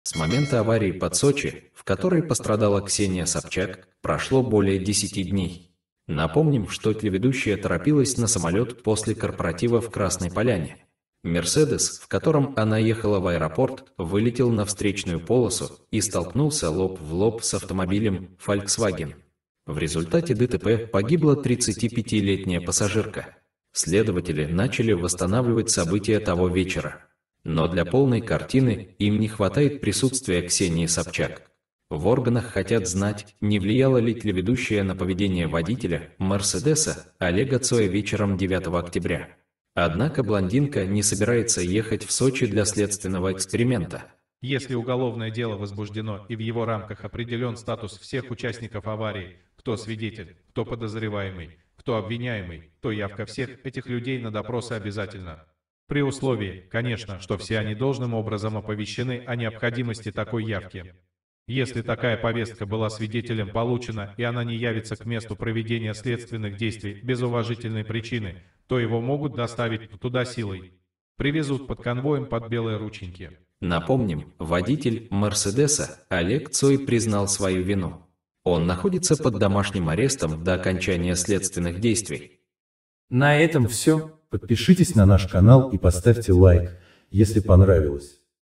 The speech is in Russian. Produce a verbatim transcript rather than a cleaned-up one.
С момента аварии под Сочи, в которой пострадала Ксения Собчак, прошло более десяти дней. Напомним, что телеведущая торопилась на самолет после корпоратива в Красной Поляне. «Мерседес», в котором она ехала в аэропорт, вылетел на встречную полосу и столкнулся лоб в лоб с автомобилем Volkswagen. В результате ДТП погибла тридцатипятилетняя пассажирка. Следователи начали восстанавливать события того вечера. Но для полной картины им не хватает присутствия Ксении Собчак. В органах хотят знать, не влияла ли телеведущая на поведение водителя «Мерседеса» Олега Цоя вечером девятого октября. Однако блондинка не собирается ехать в Сочи для следственного эксперимента. Если уголовное дело возбуждено и в его рамках определен статус всех участников аварии, кто свидетель, кто подозреваемый, кто обвиняемый, то явка всех этих людей на допросы обязательна. При условии, конечно, что все они должным образом оповещены о необходимости такой явки. Если такая повестка была свидетелем получена и она не явится к месту проведения следственных действий без уважительной причины, то его могут доставить туда силой. Привезут под конвоем под белые рученьки. Напомним, водитель «Мерседеса» Олег Цой признал свою вину. Он находится под домашним арестом до окончания следственных действий. На этом все. Подпишитесь на наш канал и поставьте лайк, если понравилось.